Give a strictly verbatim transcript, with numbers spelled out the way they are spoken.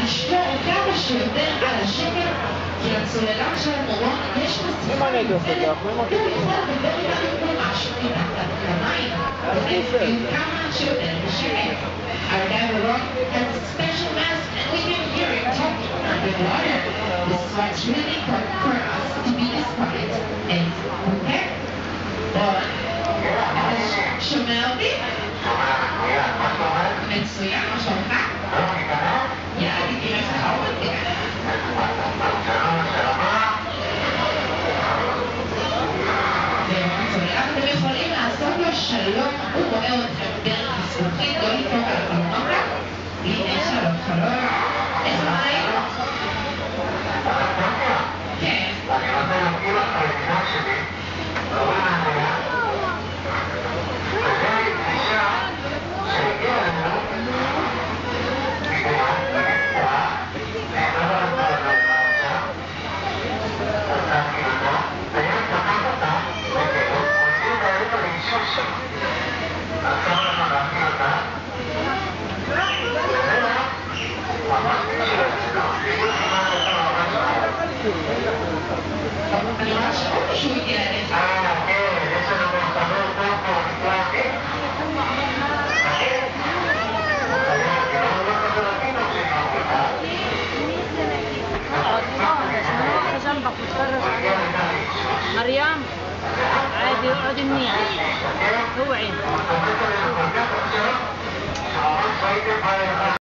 לשמור כמה שיותר על השקט, כי הצוללה שלנו יש מספיק מיוחדת, ובכלל לדבר איתנו כל משהו מתחת למים, ולהבין כמה שיותר בשקט. Our Navarone has a special mask and we can hear him talking underwater. This is why it's really important for us to be this quiet and prepared. שומע אותי? מצוין, מה שלומך? יאללה, תראה איך לך אותי. אתם יכולים לעשות לו שלום, הוא רואה אתכם דרך הזכוכית, לא לדפוק על החלומות כאן. הנה שלום, שלום. איזה חיים? כן. אני רוצה להגיד לך על הכינה שלי, לא מעניין. אני רואה שעוד מישהו הגיע אליך. אה, כן, יש לנו מחבר טוב פה, נקלעתי. مريم عادي اقعدي منيح اوعي